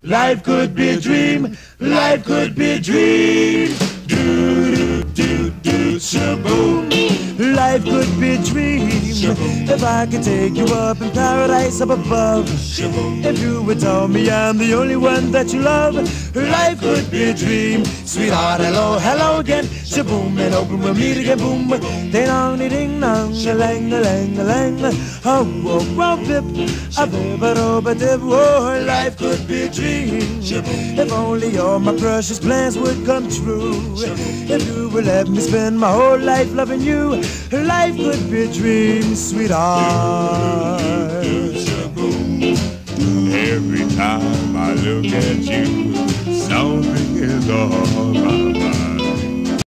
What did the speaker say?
Life could be a dream, life could be a dream. Do, do, do, do, shaboom. Life could be a dream if I could take you up in paradise up above. If you would tell me I'm the only one that you love, life could be a dream. Sweetheart, hello, hello again. Shaboom, and open we'll meet again. Boom, ding dong, ding dong, a lang, a lang, a lang. Oh, oh, oh, bip, a bip, a do, a dip. Oh, life could be a dream. If only all my precious plans would come true. If you would let me spend my whole life loving you, life could be a dream, sweetheart. Every time I look at you, something is alright.